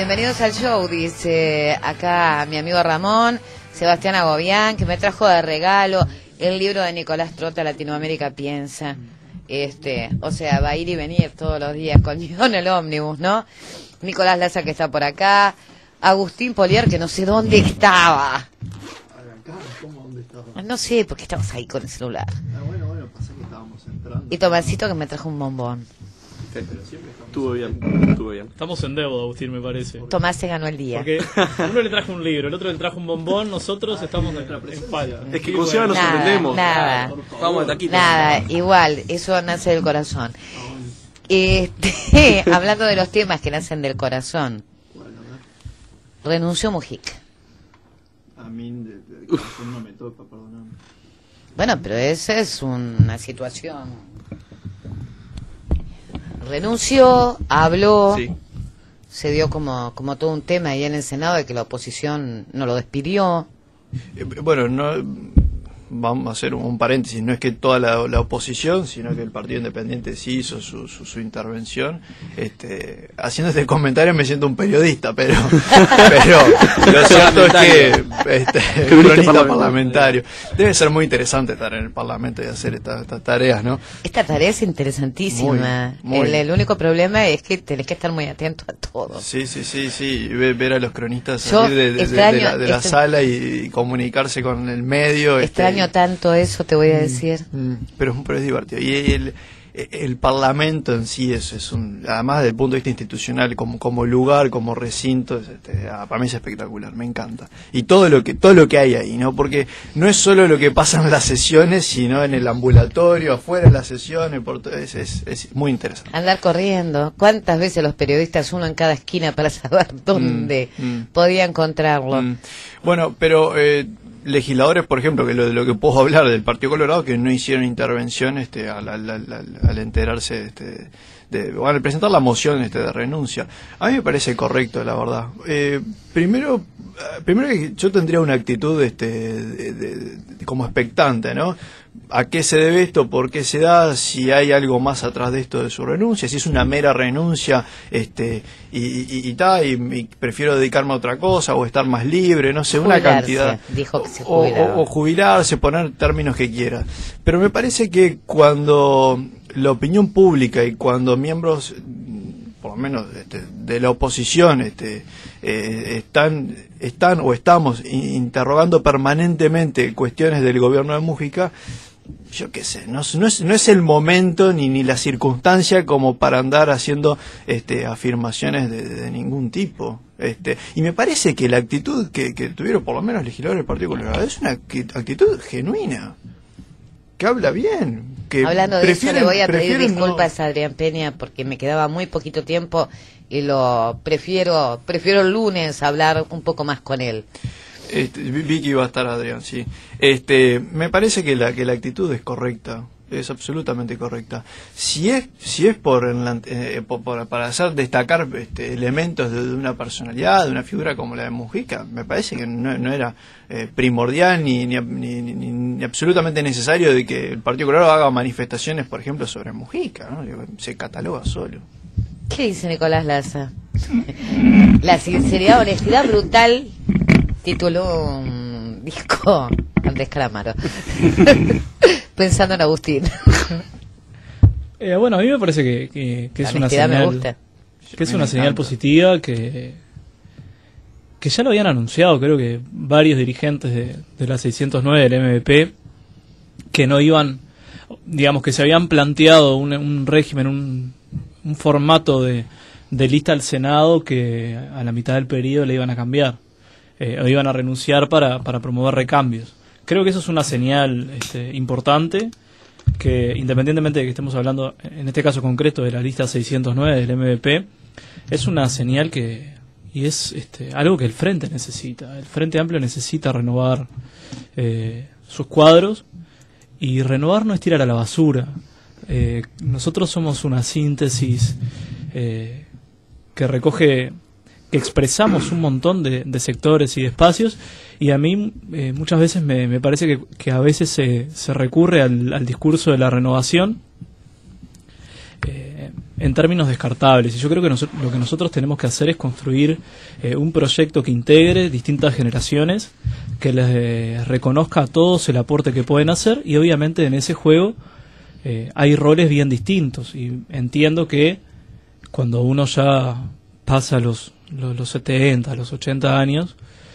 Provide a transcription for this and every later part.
Bienvenidos al show, dice acá mi amigo Ramón, Sebastián Agobián, que me trajo de regalo el libro de Nicolás Trota, Latinoamérica Piensa. O sea, va a ir y venir todos los días conmigo en el ómnibus, ¿no? Nicolás Laza, que está por acá. Agustín Polier, que no sé dónde estaba. ¿Cómo dónde estaba? No sé, porque estamos ahí con el celular. Bueno, pasa que estábamos entrando. Y Tomasito, que me trajo un bombón. Sí, pero siempre estamos... Estuvo bien. Estamos en deuda, Agustín, me parece. Tomás se ganó el día. Porque uno le trajo un libro, el otro le trajo un bombón, nosotros estamos en falla. Es que con Seba nos entendemos. Nada, Vamos de taquito. nada, igual, eso nace del corazón. Hablando de los temas que nacen del corazón, renunció Mujica. A mí no me toca, perdóname. Bueno, pero esa es una situación. Renunció, habló, Sí. se dio como todo un tema ahí en el Senado de que la oposición no lo despidió. Bueno, no vamos a hacer un paréntesis, no es que toda la oposición, sino que el Partido Independiente sí hizo su intervención. Haciendo este comentario me siento un periodista, pero lo cierto es que cronista parlamentario. Debe ser muy interesante estar en el Parlamento y hacer estas tareas, ¿no? Esta tarea es interesantísima. Muy. El único problema es que tenés que estar muy atento a todo. Sí. Ver a los cronistas Yo salir de extraño- la sala y comunicarse con el medio. Extraño tanto eso, te voy a decir. Pero es divertido. Y el Parlamento en sí es además desde el punto de vista institucional, como lugar, como recinto, para mí es espectacular, me encanta. Y todo lo que hay ahí, ¿no? Porque no es solo lo que pasa en las sesiones, sino en el ambulatorio, afuera de las sesiones, es muy interesante. Andar corriendo. ¿Cuántas veces los periodistas, uno en cada esquina para saber dónde podía encontrarlo? Bueno, pero legisladores, por ejemplo, que lo que puedo hablar del Partido Colorado, que no hicieron intervención al enterarse al presentar la moción de renuncia. A mí me parece correcto, la verdad. Primero que yo tendría una actitud como expectante, ¿no? ¿A qué se debe esto? ¿Por qué se da? Si hay algo más atrás de esto de su renuncia, si es una mera renuncia, y prefiero dedicarme a otra cosa o estar más libre, no sé, una cantidad. Dijo que se jubilaba. O jubilarse, poner términos que quiera. Pero me parece que cuando la opinión pública y cuando miembros, por lo menos de la oposición, están o estamos interrogando permanentemente cuestiones del gobierno de Mujica, yo qué sé, no es el momento ni la circunstancia como para andar haciendo afirmaciones de ningún tipo. Y me parece que la actitud que tuvieron por lo menos legisladores del Partido Colorado es una actitud genuina, que habla bien. Que Hablando de eso, le voy a pedir disculpas no. a Adrián Peña porque me quedaba muy poquito tiempo y prefiero el lunes hablar un poco más con él. Vi que iba a estar Adrián, sí. Me parece que la actitud es correcta, es absolutamente correcta. Si es para hacer destacar elementos de una personalidad, de una figura como la de Mujica, me parece que no era primordial ni absolutamente necesario de que el Partido Colorado haga manifestaciones, por ejemplo, sobre Mujica, ¿no? Se cataloga solo. ¿Qué dice Nicolás Laza? La sinceridad, honestidad brutal, tituló un disco Andrés Calamaro. Pensando en Agustín. Bueno, a mí me parece que es una honestidad me señal, gusta. que es una señal positiva, que ya lo habían anunciado, creo que varios dirigentes de la 609 del MVP, que no iban, digamos, que se habían planteado un régimen, un formato de lista al Senado que a la mitad del periodo le iban a cambiar, o iban a renunciar para promover recambios. Creo que eso es una señal importante, que independientemente de que estemos hablando, en este caso concreto, de la lista 609 del MVP, es una señal y es algo que el Frente necesita. El Frente Amplio necesita renovar sus cuadros, y renovar no es tirar a la basura. Nosotros somos una síntesis que recoge, que expresamos un montón de sectores y de espacios, y a mí muchas veces me parece que a veces se recurre al discurso de la renovación, en términos descartables. Y yo creo que lo que nosotros tenemos que hacer es construir un proyecto que integre distintas generaciones, que les reconozca a todos el aporte que pueden hacer, y obviamente en ese juego hay roles bien distintos. Y entiendo que cuando uno ya pasa los 70, los 80 años,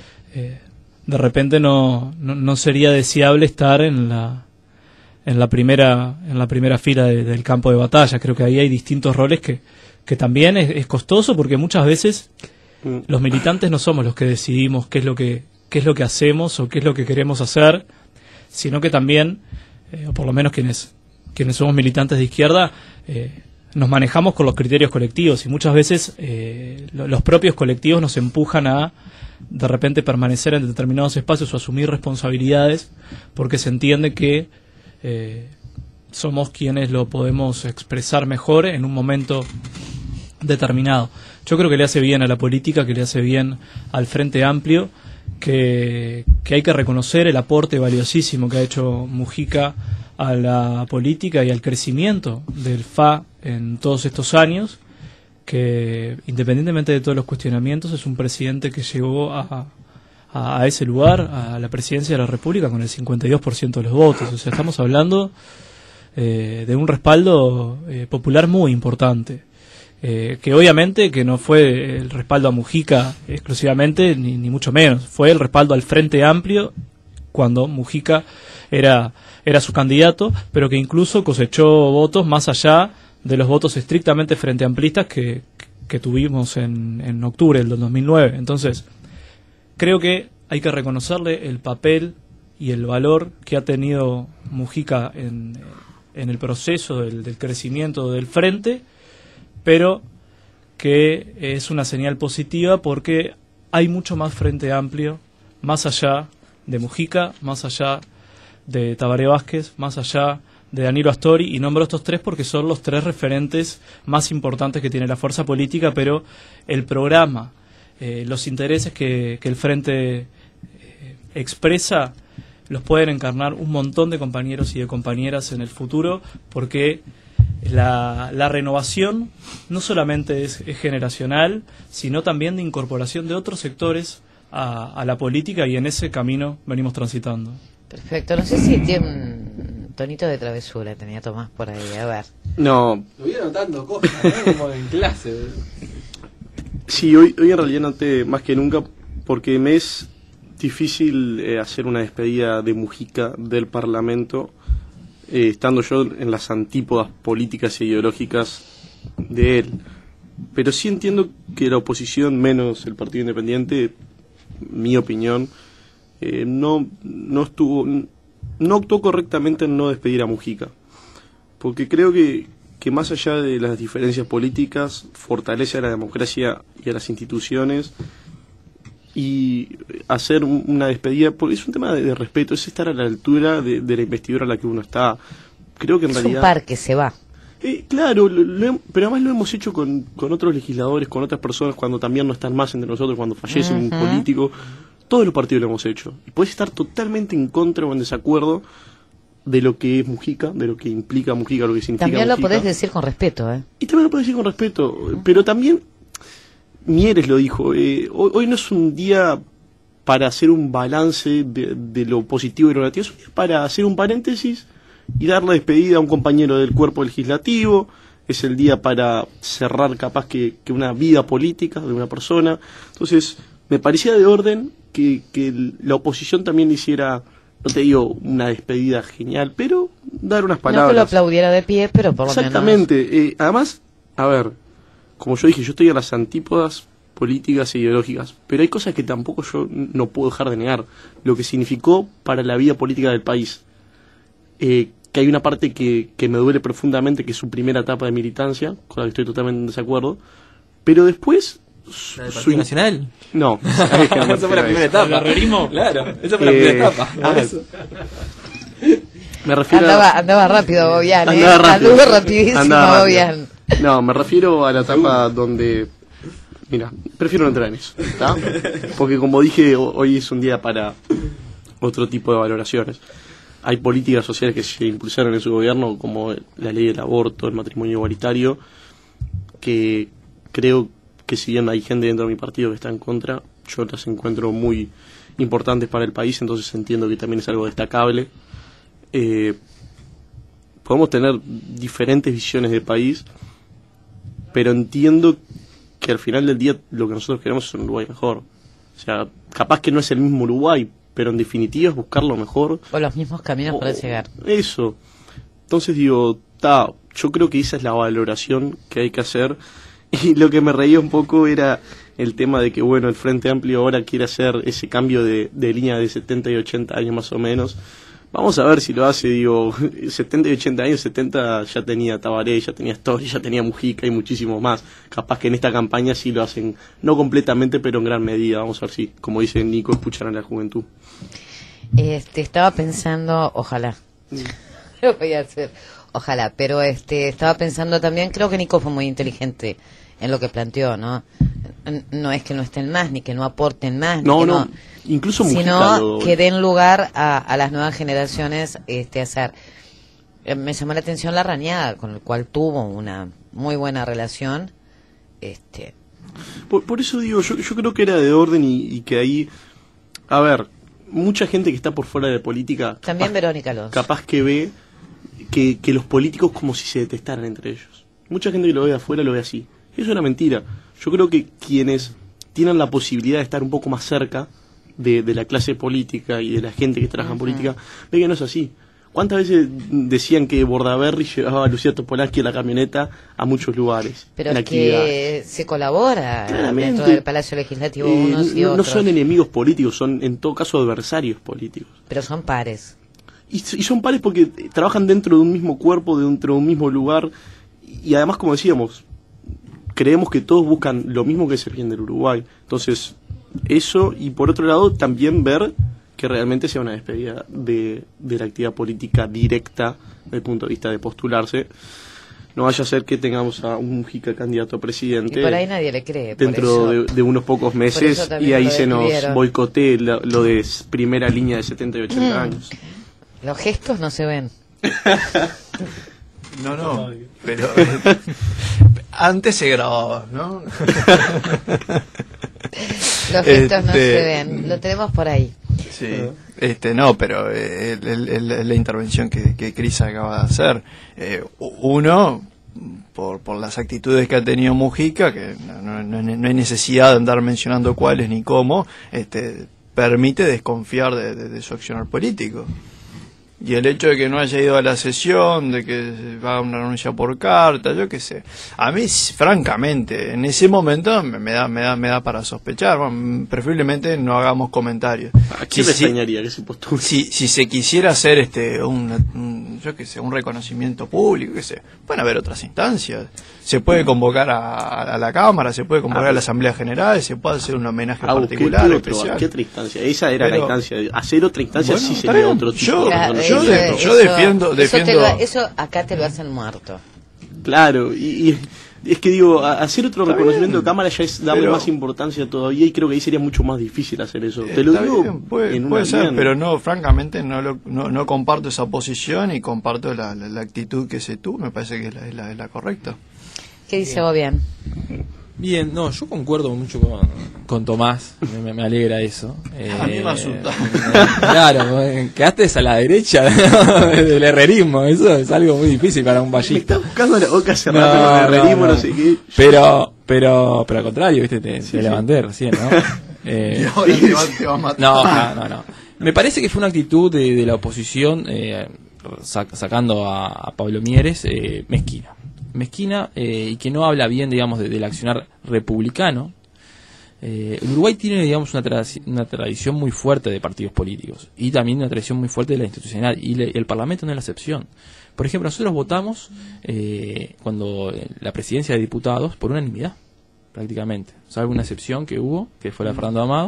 de repente no sería deseable estar en la primera fila del campo de batalla. Creo que ahí hay distintos roles que también es costoso, porque muchas veces los militantes no somos los que decidimos qué es lo que hacemos o qué es lo que queremos hacer, sino que también, o por lo menos quienes somos militantes de izquierda, nos manejamos con los criterios colectivos, y muchas veces los propios colectivos nos empujan a de repente permanecer en determinados espacios o asumir responsabilidades, porque se entiende que somos quienes lo podemos expresar mejor en un momento determinado. Yo creo que le hace bien a la política, que le hace bien al Frente Amplio, que hay que reconocer el aporte valiosísimo que ha hecho Mujica a la política y al crecimiento del FA en todos estos años, que independientemente de todos los cuestionamientos es un presidente que llegó a ese lugar, a la presidencia de la República, con el 52% de los votos. O sea, estamos hablando de un respaldo popular muy importante, que obviamente que no fue el respaldo a Mujica exclusivamente, ni mucho menos, fue el respaldo al Frente Amplio cuando Mujica era su candidato, pero que incluso cosechó votos más allá de los votos estrictamente frente amplistas que tuvimos en octubre del 2009. Entonces, creo que hay que reconocerle el papel y el valor que ha tenido Mujica en el proceso del crecimiento del Frente, pero que es una señal positiva porque hay mucho más Frente Amplio, más allá de Mujica, más allá de Tabaré Vázquez, más allá de Danilo Astori, y nombro estos tres porque son los tres referentes más importantes que tiene la fuerza política, pero el programa, los intereses que el Frente expresa, los pueden encarnar un montón de compañeros y de compañeras en el futuro, porque la renovación no solamente es generacional, sino también de incorporación de otros sectores a la política, y en ese camino venimos transitando. Perfecto, no sé si tiene un tonito de travesura, tenía Tomás por ahí, a ver. No. Lo vieron notando cosas, como en clase. Sí, hoy en realidad noté más que nunca, porque me es difícil hacer una despedida de Mujica del Parlamento, estando yo en las antípodas políticas e ideológicas de él. Pero sí entiendo que la oposición, menos el Partido Independiente, mi opinión, no actuó correctamente en no despedir a Mujica, porque creo que más allá de las diferencias políticas fortalece a la democracia y a las instituciones, y hacer una despedida, porque es un tema de respeto, es estar a la altura de la investidura a la que uno está. Creo que en realidad es un par que se va. Claro, pero además lo hemos hecho con otros legisladores, con otras personas, cuando también no están más entre nosotros, cuando fallece un político. Todos los partidos lo hemos hecho. Y puedes estar totalmente en contra o en desacuerdo de lo que es Mujica, de lo que implica Mujica, lo que significa También Mujica. lo podés decir con respeto, ¿eh? Y también lo podés decir con respeto, pero también Mieres lo dijo, hoy no es un día para hacer un balance de lo positivo y lo negativo, es un día para hacer un paréntesis y dar la despedida a un compañero del cuerpo legislativo. Es el día para cerrar capaz que una vida política de una persona. Entonces me parecía de orden que la oposición también hiciera, no te digo una despedida genial, pero dar unas palabras. No que lo aplaudiera de pie, pero por lo menos. Exactamente. Además, a ver, como yo dije, yo estoy a las antípodas políticas e ideológicas, pero hay cosas que tampoco yo no puedo dejar de negar. Lo que significó para la vida política del país. Que hay una parte que me duele profundamente, que es su primera etapa de militancia, con la que estoy totalmente en desacuerdo, pero después... ¿La del Partido Nacional? No. Esa fue la primera etapa. ¿El herrerismo? Claro, esa fue la primera etapa. Me refiero andaba rápido Bobián, Anduvo rapidísimo Bobián. No, me refiero a la etapa donde... Mira, prefiero no entrar en eso, ¿está? Porque como dije, hoy es un día para otro tipo de valoraciones. hay políticas sociales que se impulsaron en su gobierno, como la ley del aborto, el matrimonio igualitario, que creo que si bien hay gente dentro de mi partido que está en contra, yo las encuentro muy importantes para el país, entonces entiendo que también es algo destacable. Podemos tener diferentes visiones de país, pero entiendo que al final del día lo que nosotros queremos es un Uruguay mejor. O sea, capaz que no es el mismo Uruguay, pero en definitiva es buscar lo mejor. O los mismos caminos para llegar. Eso. Entonces digo, yo creo que esa es la valoración que hay que hacer. Y lo que me reía un poco era el tema de que, bueno, el Frente Amplio ahora quiere hacer ese cambio de línea de 70 y 80 años más o menos. Vamos a ver si lo hace, digo, 70 y 80 años, 70 ya tenía Tabaré, ya tenía Story, ya tenía Mujica y muchísimos más. Capaz que en esta campaña sí lo hacen, no completamente, pero en gran medida. Vamos a ver si, como dice Nico, escuchan a la juventud. Estaba pensando, ojalá, lo voy a hacer, ojalá, pero estaba pensando también, creo que Nico fue muy inteligente en lo que planteó, ¿no? No es que no estén más, ni que no aporten más, No, incluso Mujica sino que den lugar a las nuevas generaciones a hacer. Me llamó la atención Larrañaga, con el cual tuvo una muy buena relación. Por eso digo, yo creo que era de orden y que ahí, a ver, mucha gente que está por fuera de política, También Verónica Alonso. capaz que ve que los políticos como si se detestaran entre ellos. Mucha gente que lo ve de afuera lo ve así. Eso es una mentira. Yo creo que quienes tienen la posibilidad de estar un poco más cerca de la clase política y de la gente que trabaja en política, ve que no es así. ¿Cuántas veces decían que Bordaberry llevaba a Lucía Topolansky en la camioneta a muchos lugares? Pero en es que se colabora Claramente. dentro del Palacio Legislativo unos y no otros. son enemigos políticos, son en todo caso adversarios políticos. Pero son pares. Y son pares porque trabajan dentro de un mismo cuerpo, dentro de un mismo lugar. Y además, como decíamos, creemos que todos buscan lo mismo que es el bien del Uruguay. Entonces, eso, y por otro lado, también ver que realmente sea una despedida de la actividad política directa desde el punto de vista de postularse. No vaya a ser que tengamos a un Mujica candidato a presidente Y por ahí nadie le cree. Por dentro eso. de unos pocos meses eso también y ahí lo se nos despidieron. boicotee lo de primera línea de 70 y 80 años. Los gestos no se ven. No, pero antes se grababa, ¿no? Los gestos no se ven. Lo tenemos por ahí. Sí, no, pero la intervención que Cris acaba de hacer, uno, por las actitudes que ha tenido Mujica, que no hay necesidad de andar mencionando cuáles ni cómo, permite desconfiar de su accionar político. Y el hecho de que no haya ido a la sesión, de que va a una renuncia por carta, yo qué sé. A mí, francamente, en ese momento me da para sospechar. Bueno, preferiblemente no hagamos comentarios. ¿A quién le extrañaría que se postule? Si se quisiera hacer yo qué sé, un reconocimiento público, qué sé, pueden haber otras instancias. Se puede convocar a la Cámara, se puede convocar a la Asamblea General, se puede hacer un homenaje particular, especial. ¿Qué otra instancia? Esa era la instancia. Hacer otra instancia Bueno, sí está sería bien. otro tipo. Yo defiendo Eso acá te lo hacen muerto. Claro, y es que digo, hacer otro reconocimiento de Cámara ya es darle pero más importancia todavía y creo que ahí sería mucho más difícil hacer eso. Te lo digo bien, puede en una ser, línea. pero no, francamente no comparto esa posición y comparto la actitud que se tuvo, me parece que es la correcta. ¿Qué dice Bobian? Bien, no, yo concuerdo mucho con Tomás, me alegra eso. A mí me asustó. Claro, quedaste a la derecha del herrerismo, eso es algo muy difícil para un Me ballista. está buscando la boca hace rato con el herrerismo, no sé qué. Pero al contrario, viste, te levanté recién, ¿no? Y ahora te va a matar. No. Me parece que fue una actitud de la oposición, sacando a Pablo Mieres, mezquina y que no habla bien, digamos, del accionar republicano. El Uruguay tiene, digamos, una tradición muy fuerte de partidos políticos y también una tradición muy fuerte de la institucional, y el Parlamento no es la excepción. Por ejemplo, nosotros votamos cuando la presidencia de diputados por unanimidad, prácticamente, salvo una excepción que hubo, que fue la de Fernando Amado,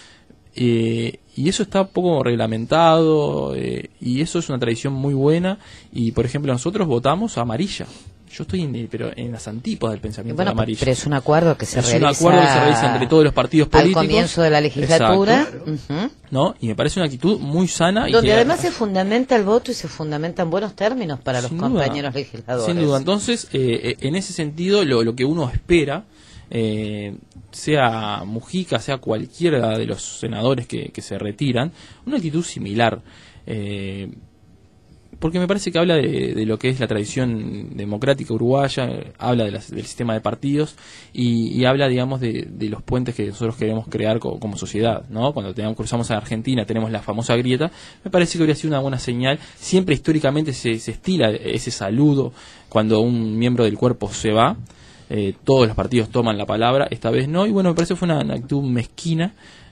y eso está un poco reglamentado, y eso es una tradición muy buena. Y por ejemplo, nosotros votamos amarilla Yo estoy pero en las antípodas del pensamiento Bueno, amarillo. pero es un acuerdo que se Es realiza. un acuerdo que se realiza entre todos los partidos políticos. Al comienzo de la legislatura. Exacto. Ujú. ¿No? Y me parece una actitud muy sana. Donde y que, además se fundamenta el voto y se fundamenta en buenos términos para los sin compañeros duda, legisladores. Sin duda. Entonces, en ese sentido, lo que uno espera, sea Mujica, sea cualquiera de los senadores que se retiran, una actitud similar. Porque me parece que habla de lo que es la tradición democrática uruguaya, habla del sistema de partidos y habla, digamos, de los puentes que nosotros queremos crear como sociedad, ¿no? Cuando cruzamos a Argentina, tenemos la famosa grieta, me parece que habría sido una buena señal. Siempre históricamente se estila ese saludo cuando un miembro del cuerpo se va. Todos los partidos toman la palabra, esta vez no, y bueno, me parece que fue una actitud mezquina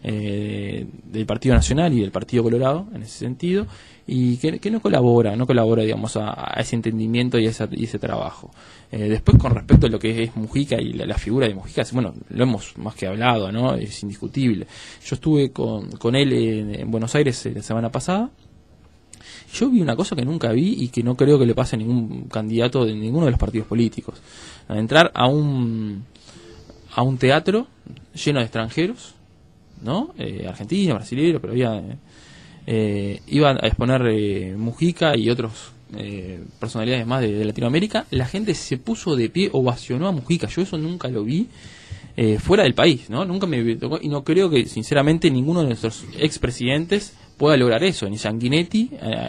del Partido Nacional y del Partido Colorado en ese sentido, y que no colabora, digamos, a ese entendimiento y ese trabajo. Después, con respecto a lo que es Mujica y la figura de Mujica, bueno, lo hemos más que hablado, ¿no? Es indiscutible. Yo estuve con él en Buenos Aires la semana pasada. Yo vi una cosa que nunca vi y que no creo que le pase a ningún candidato de ninguno de los partidos políticos. Entrar a un teatro lleno de extranjeros, ¿no? Argentinos, brasileños, pero iban a exponer Mujica y otros personalidades más de Latinoamérica. La gente se puso de pie, ovacionó a Mujica. Yo eso nunca lo vi fuera del país, ¿no? Nunca me tocó, y no creo que, sinceramente, ninguno de nuestros expresidentes pueda lograr eso, ni Sanguinetti,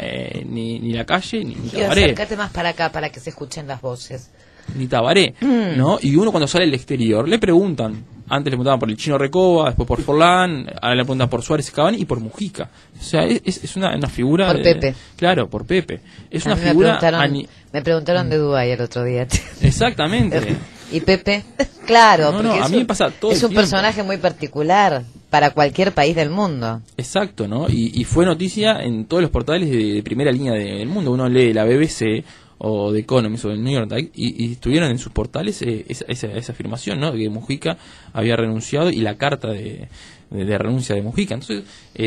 ni Lacalle, ni Tabaré. Acércate más para acá para que se escuchen las voces. Ni Tabaré, ¿no? Y uno cuando sale al exterior le preguntan, antes le preguntaban por el Chino Recoba, después por Forlán, ahora le preguntan por Suárez y Cavani y por Mujica. O sea, es una figura... Por Pepe. Claro, por Pepe. Es A una mí figura... me preguntaron de Dubái el otro día. Exactamente. ¿Y Pepe? Claro, No, porque a mí me pasa todo es el un tiempo. personaje muy particular para cualquier país del mundo. Exacto, ¿no? Y fue noticia en todos los portales de primera línea del mundo. Uno lee la BBC o The Economist o el New York Times y estuvieron en sus portales esa afirmación, ¿no? De que Mujica había renunciado y la carta de renuncia de Mujica. Entonces,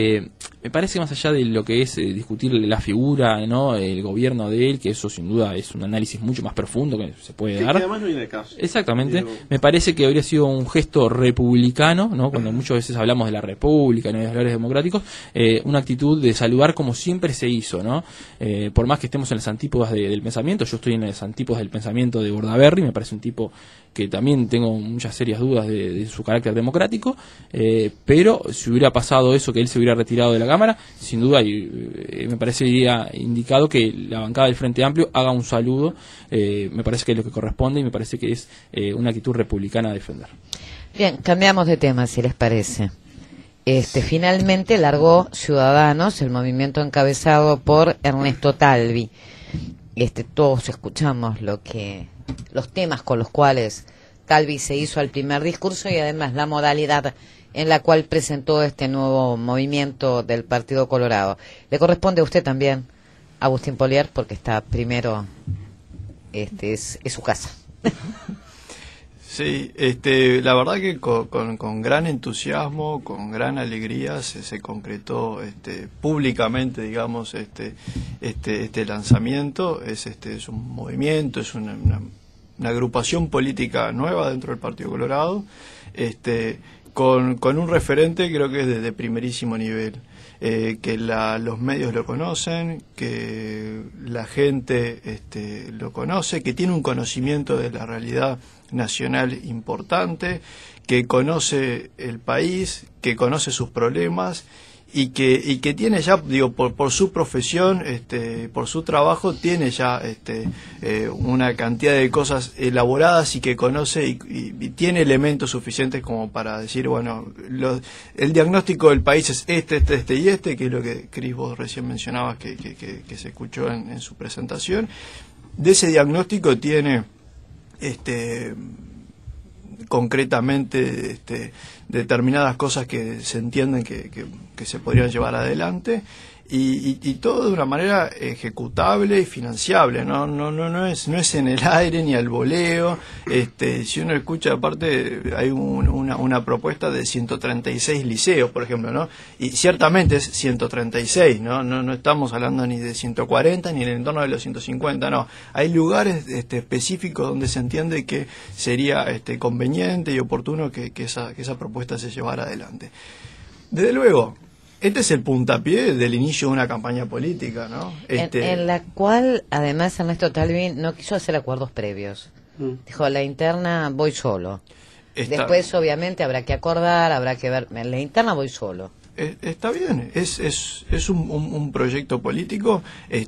me parece que más allá de lo que es discutir la figura, ¿no? El gobierno de él, que eso sin duda es un análisis mucho más profundo que se puede dar. Que además no viene de caso. Exactamente. Digo, Me parece que habría sido un gesto republicano, ¿no? Cuando muchas veces hablamos de la república, ¿no? De los valores democráticos, una actitud de saludar como siempre se hizo, ¿no? Por más que estemos en las antípodas del pensamiento, yo estoy en las antípodas del pensamiento de Bordaberry, me parece un tipo que también tengo muchas serias dudas de su carácter democrático, pero si hubiera pasado eso, que él se hubiera retirado de la Cámara, sin duda me parecería indicado que la bancada del Frente Amplio haga un saludo, me parece que es lo que corresponde y me parece que es una actitud republicana a defender. Bien, cambiamos de tema, si les parece. Finalmente largó Ciudadanos, el movimiento encabezado por Ernesto Talvi. Todos escuchamos los temas con los cuales Talvi se hizo al primer discurso y además la modalidad en la cual presentó este nuevo movimiento del Partido Colorado. Le corresponde a usted también, Agustín Polier, porque está primero, es su casa. Sí, la verdad que con gran entusiasmo, con gran alegría se concretó públicamente, digamos, este lanzamiento. Es un movimiento, es una agrupación política nueva dentro del Partido Colorado, con un referente creo que es de primerísimo nivel, que los medios lo conocen, que la gente lo conoce, que tiene un conocimiento de la realidad nacional importante, que conoce el país, que conoce sus problemas y que tiene ya, digo, por su profesión, por su trabajo, tiene ya una cantidad de cosas elaboradas y que conoce y tiene elementos suficientes como para decir, bueno, el diagnóstico del país es este y este, que es lo que Cris vos recién mencionabas que se escuchó en su presentación. De ese diagnóstico tiene concretamente determinadas cosas que se entienden que se podrían llevar adelante y todo de una manera ejecutable y financiable, no es en el aire ni al voleo. Si uno escucha, aparte hay una propuesta de 136 liceos, por ejemplo, ¿no? Y ciertamente es 136, no estamos hablando ni de 140 ni en el entorno de los 150, no. Hay lugares específicos donde se entiende que sería conveniente y oportuno que esa propuesta se llevara adelante. Desde luego, este es el puntapié del inicio de una campaña política, ¿no? En la cual, además, Ernesto Talvi no quiso hacer acuerdos previos. Dijo, a la interna voy solo. Después, obviamente, habrá que acordar, habrá que ver. En la interna voy solo. Está bien, es un proyecto político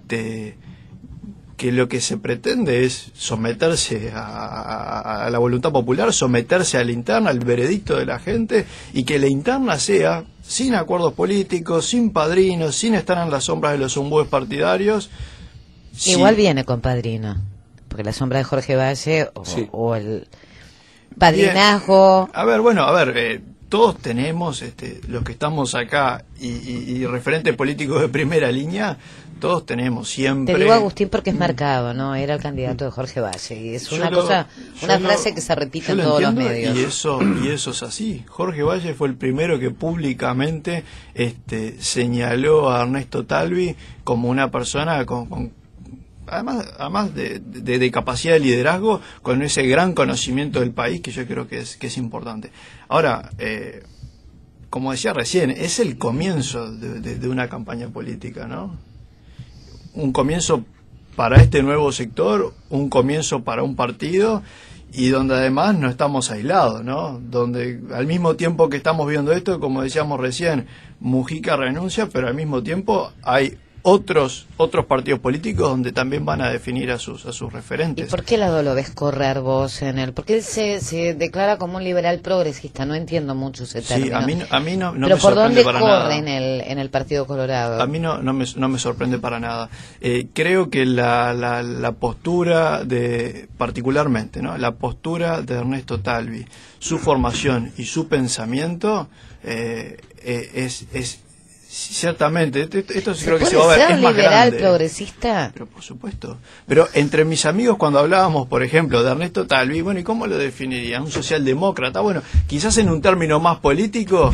que lo que se pretende es someterse a la voluntad popular, someterse a la interna, al veredicto de la gente, y que la interna sea sin acuerdos políticos, sin padrinos, sin estar en las sombras de los embudos partidarios. Igual viene con padrino, porque la sombra de Jorge Valle o el padrinazgo... Bien. Todos tenemos, los que estamos acá y referentes políticos de primera línea, todos tenemos siempre... Te digo Agustín porque es marcado, ¿no? Era el candidato de Jorge Valle y es una frase que se repite en todos los medios. Y eso es así. Jorge Valle fue el primero que públicamente señaló a Ernesto Talvi como una persona con además de capacidad de liderazgo, con ese gran conocimiento del país que yo creo que es importante. Ahora, como decía recién, es el comienzo de una campaña política, ¿no? Un comienzo para este nuevo sector, un comienzo para un partido, y donde además no estamos aislados, ¿no? Donde al mismo tiempo que estamos viendo esto, como decíamos recién, Mujica renuncia, pero al mismo tiempo hay otros partidos políticos donde también van a definir a sus referentes. ¿Y por qué lado lo ves correr vos en él? Porque él se declara como un liberal progresista, no entiendo mucho ese término. Sí, a mí no pero me ¿por dónde sorprende para corre nada. en el Partido Colorado? A mí no me sorprende para nada. Creo que la postura particularmente, ¿no? La postura de Ernesto Talvi, su formación y su pensamiento es ciertamente, esto creo que se va a ver, es más liberal grande. Progresista? Pero por supuesto. Pero entre mis amigos, cuando hablábamos, por ejemplo, de Ernesto Talvi, bueno, ¿y cómo lo definirían? ¿Un socialdemócrata? Bueno, quizás en un término más político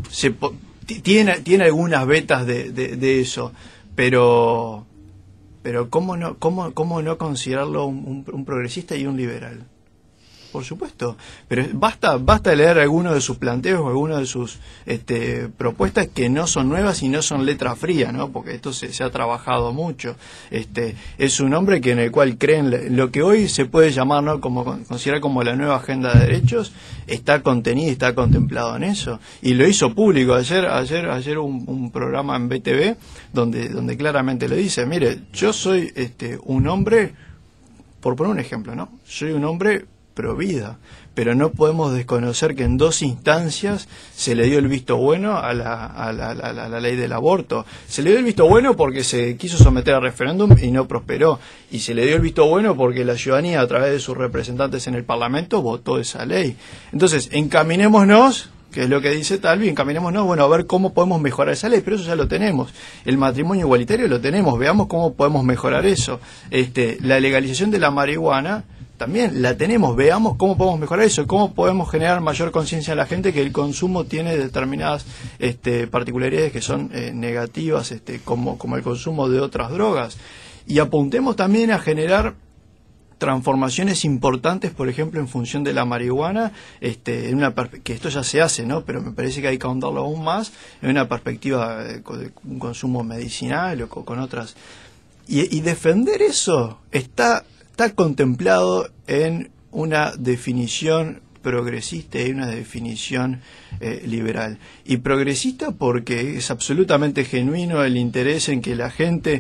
tiene algunas vetas de eso, pero ¿cómo no considerarlo un progresista y un liberal? Por supuesto, pero basta leer algunos de sus planteos o algunas de sus propuestas que no son nuevas y no son letra fría, ¿no? Porque esto se ha trabajado mucho. Es un hombre en el cual creen lo que hoy se puede llamar, ¿no? Considerar como la nueva agenda de derechos, está contenido y está contemplado en eso, y lo hizo público ayer un programa en BTV donde claramente lo dice. Mire, yo soy un hombre, por poner un ejemplo, ¿no? Soy un hombre pro vida, pero no podemos desconocer que en 2 instancias se le dio el visto bueno a la ley del aborto. Se le dio el visto bueno porque se quiso someter a referéndum y no prosperó, y se le dio el visto bueno porque la ciudadanía, a través de sus representantes en el Parlamento, votó esa ley. Entonces, encaminémonos, que es lo que dice Talvi, encaminémonos, bueno, a ver cómo podemos mejorar esa ley, pero eso ya lo tenemos. El matrimonio igualitario lo tenemos, veamos cómo podemos mejorar eso. La legalización de la marihuana también la tenemos, veamos cómo podemos mejorar eso, cómo podemos generar mayor conciencia en la gente que el consumo tiene determinadas particularidades que son negativas, como el consumo de otras drogas. Y apuntemos también a generar transformaciones importantes, por ejemplo, en función de la marihuana, que esto ya se hace, ¿no? Pero me parece que hay que ahondarlo aún más en una perspectiva de un consumo medicinal o con otras. Y defender eso está contemplado en una definición progresista y una definición liberal. Y progresista porque es absolutamente genuino el interés en que la gente,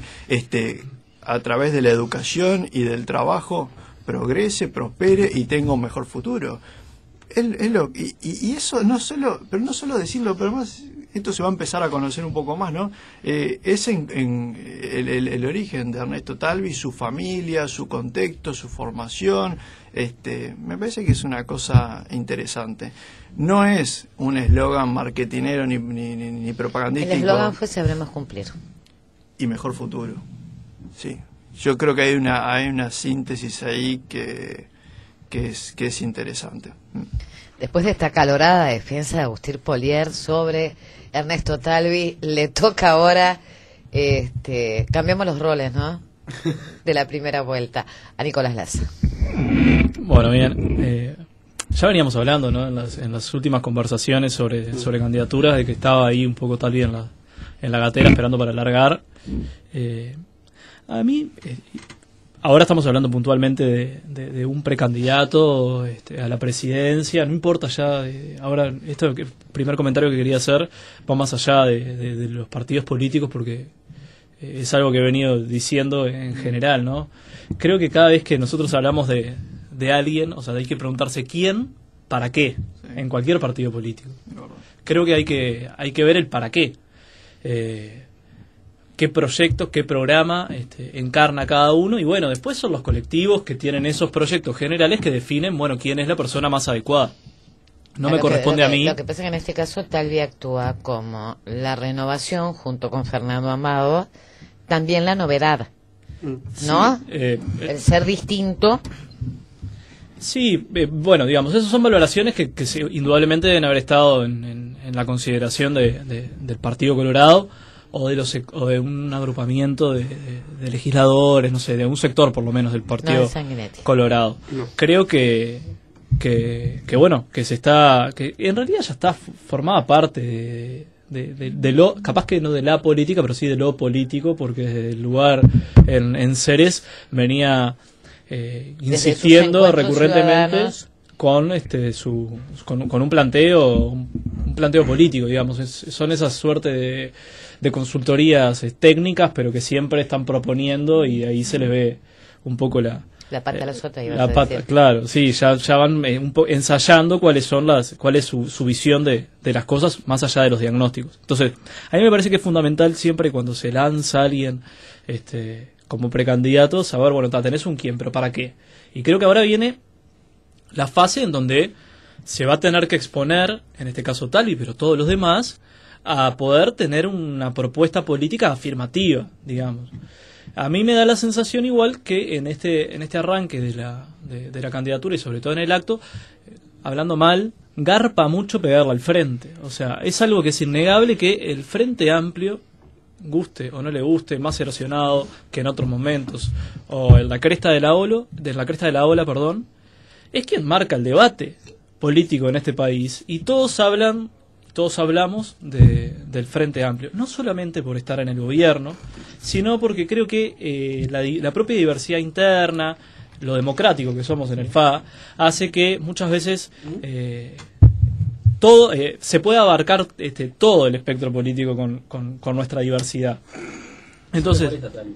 a través de la educación y del trabajo, progrese, prospere y tenga un mejor futuro. Y eso no solo decirlo, pero más esto se va a empezar a conocer un poco más, ¿no? Es el origen de Ernesto Talvi, su familia, su contexto, su formación. Me parece que es una cosa interesante. No es un eslogan marketinero ni propagandístico. El eslogan fue "sabremos cumplir". y mejor futuro. Sí, yo creo que hay una síntesis ahí que es interesante. Después de esta acalorada defensa de Agustín Polier sobre Ernesto Talvi, le toca ahora, cambiamos los roles, ¿no? De la primera vuelta, a Nicolás Laza. Bueno, bien, ya veníamos hablando, ¿no? En las últimas conversaciones sobre candidaturas, de que estaba ahí un poco Talvi en la gatera esperando para largar. A mí, ahora estamos hablando puntualmente de un precandidato a la presidencia, no importa ya, ahora, el primer comentario que quería hacer va más allá de los partidos políticos, porque es algo que he venido diciendo en general, ¿no? Creo que cada vez que nosotros hablamos de alguien, o sea, hay que preguntarse quién, para qué, Sí. en cualquier partido político. Creo que hay que ver el para qué. Qué proyectos, qué programa encarna cada uno, y bueno, después son los colectivos que tienen esos proyectos generales que definen, bueno, quién es la persona más adecuada. No me corresponde a mí. Lo que pasa es que en este caso Talvi actúa como la renovación junto con Fernando Amado, también la novedad, ¿no? El ser distinto. Sí, bueno, digamos, esas son valoraciones que indudablemente deben haber estado en la consideración del Partido Colorado, o de un agrupamiento de legisladores, no sé, de un sector por lo menos del Partido de Sanguinetti. Colorado. No. Creo que bueno, que en realidad ya está formada parte de lo, capaz que no de la política, pero sí de lo político, porque desde el lugar en Ceres venía insistiendo recurrentemente con con un planteo político, digamos. Son esas suerte de consultorías técnicas, pero que siempre están proponiendo, y ahí se les ve un poco la pata a la sota, la pata, claro, sí, ya van ensayando cuál es su visión de las cosas más allá de los diagnósticos. Entonces, a mí me parece que es fundamental siempre cuando se lanza alguien como precandidato saber, bueno, tenés un quién, pero ¿para qué? Y creo que ahora viene la fase en donde se va a tener que exponer, en este caso Talvi, pero todos los demás, a poder tener una propuesta política afirmativa, digamos. A mí me da la sensación igual que en este arranque de la candidatura, y sobre todo en el acto, hablando mal, garpa mucho pegarla al frente. O sea, es algo que es innegable, que el Frente Amplio, guste o no le guste, más erosionado que en otros momentos, o en la cresta de la ola, perdón, es quien marca el debate político en este país, y todos hablamos del Frente Amplio, no solamente por estar en el gobierno, sino porque creo que la propia diversidad interna, lo democrático que somos en el FA, hace que muchas veces todo se pueda abarcar todo el espectro político con nuestra diversidad. Entonces,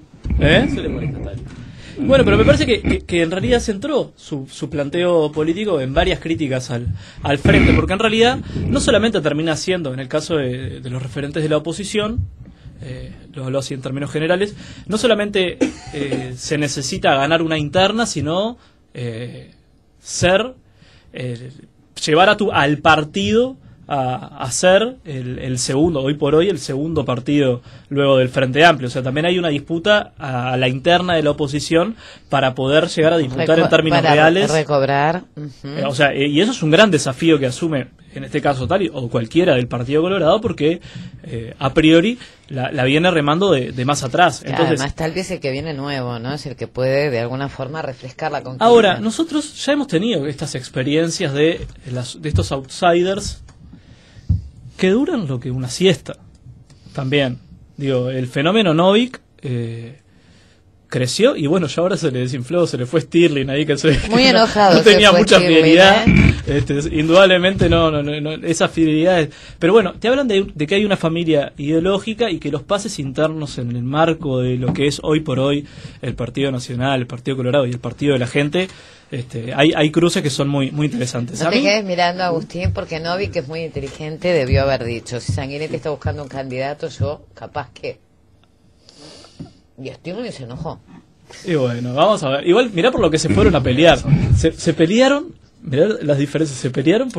bueno, pero me parece que en realidad centró su planteo político en varias críticas al frente, porque en realidad no solamente termina siendo, en el caso de los referentes de la oposición, lo hablo así en términos generales, no solamente se necesita ganar una interna, sino llevar al partido a ser el segundo, hoy por hoy, el segundo partido luego del Frente Amplio. O sea, también hay una disputa a la interna de la oposición para poder llegar a disputar en términos reales. Recobrar. O sea, y eso es un gran desafío que asume, en este caso Talvi, o cualquiera del Partido Colorado, porque a priori la viene remando de más atrás. Entonces, además, Talvi es el que viene nuevo, ¿no? Es el que puede, de alguna forma, refrescar la conquista. Ahora, nosotros ya hemos tenido estas experiencias de estos outsiders que duran lo que una siesta. También, digo, el fenómeno Novik creció, y bueno, ya ahora se le desinfló, se le fue Stirling ahí, que muy enojado, no tenía mucha Stirling, fidelidad, indudablemente no, esas fidelidades, pero bueno, te hablan de que hay una familia ideológica, y que los pases internos en el marco de lo que es hoy por hoy el Partido Nacional, el Partido Colorado y el Partido de la Gente, hay cruces que son muy, muy interesantes. No te quedes mirando a Agustín, porque Novik, que es muy inteligente, debió haber dicho: si Sanguinetti está buscando un candidato, yo capaz que... Y Stirling se enojó. Y bueno, vamos a ver. Igual, mirá por lo que se fueron a pelear. Se pelearon mirá las diferencias. Se pelearon